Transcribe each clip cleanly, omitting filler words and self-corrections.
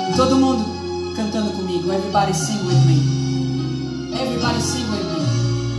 Todo mundo cantando comigo. Everybody sing with me. Everybody sing with me.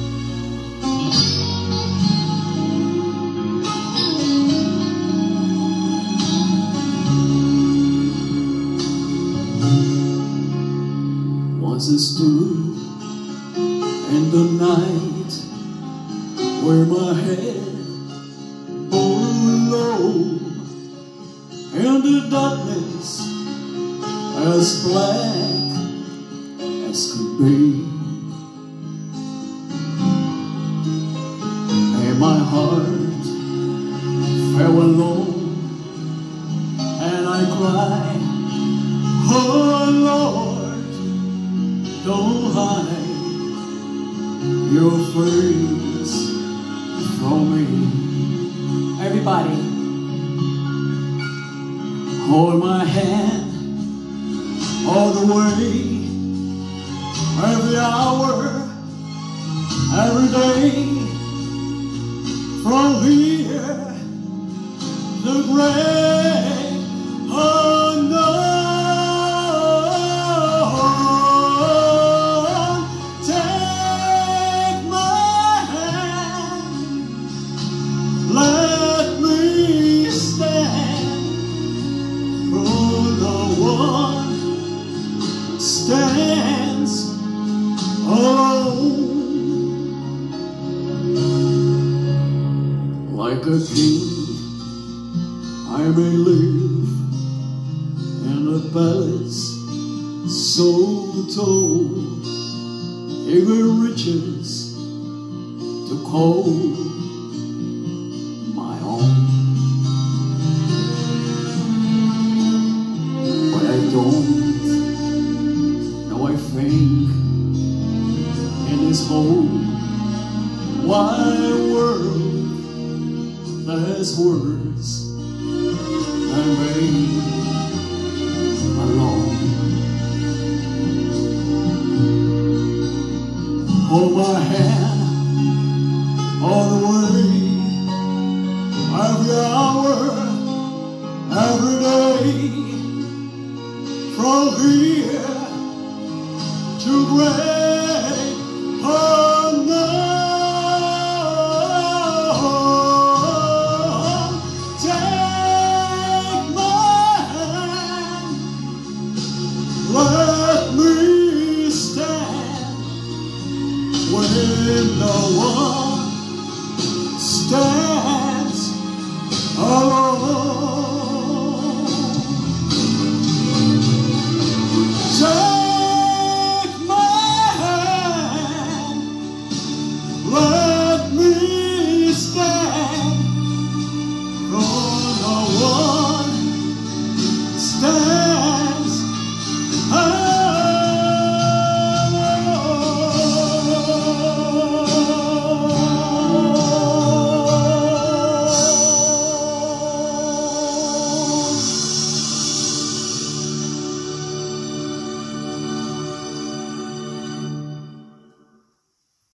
Once I stood in the night where my head bowed low, and the darkness as black as could be, and my heart fell alone, and I cried, oh Lord, don't hide your face from me. Everybody, hold my hand all the way, every hour, every day, from here to great unknown. Take my hand, let me stand, for no one stands alone. Like a king, I may live in a palace so tall, even riches to call my own. But I don't. Now I think in this whole wide world there's words I made alone. Hold my hand all the way, every hour, every day, from here to great